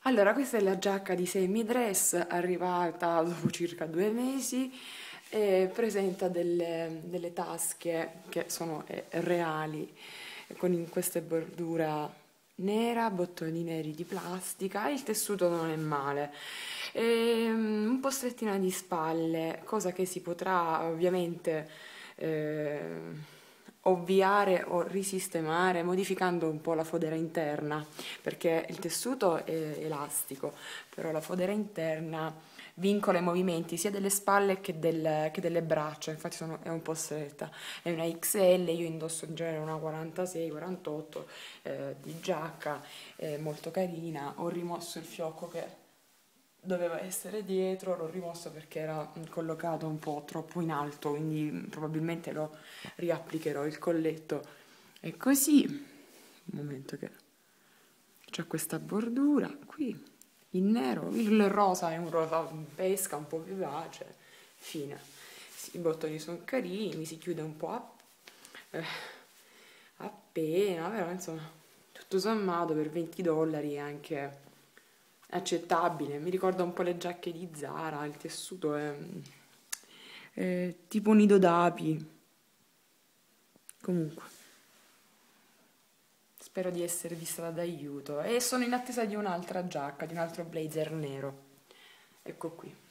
Allora, questa è la giacca di semi-dress arrivata dopo circa 2 mesi e presenta delle tasche che sono reali, con in queste bordura nera, bottoni neri di plastica. Il tessuto non è male. Un po' strettina di spalle, cosa che si potrà ovviamente ovviare o risistemare modificando un po' la fodera interna, perché il tessuto è elastico, però la fodera interna vincola i movimenti sia delle spalle che delle braccia, infatti è un po' stretta. È una XL, io indosso in genere una 46-48 di giacca, è molto carina. Ho rimosso il fiocco che doveva essere dietro, l'ho rimosso perché era collocato un po' troppo in alto, quindi probabilmente lo riapplicherò. Il colletto è così, un momento che c'è questa bordura qui in nero, il rosa è un rosa pesca un po' vivace, fine. Sì, i bottoni sono carini, mi si chiude un po' eh, appena, però insomma tutto sommato per 20 dollari è anche accettabile. Mi ricorda un po' le giacche di Zara, il tessuto è tipo nido d'api. Comunque, spero di esservi stata d'aiuto e sono in attesa di un'altra giacca, di un altro blazer nero. Ecco qui.